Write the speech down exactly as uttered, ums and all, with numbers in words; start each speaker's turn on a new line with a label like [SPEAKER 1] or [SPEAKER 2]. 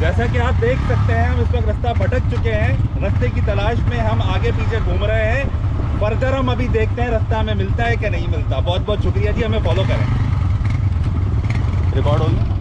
[SPEAKER 1] जैसा कि आप देख सकते हैं हम इस वक्त रास्ता भटक चुके हैं, रास्ते की तलाश में हम आगे पीछे घूम रहे हैं। फर्दर हम अभी देखते हैं रास्ता हमें मिलता है कि नहीं मिलता। बहुत बहुत शुक्रिया जी, हमें फॉलो करें। रिकॉर्ड हो गया।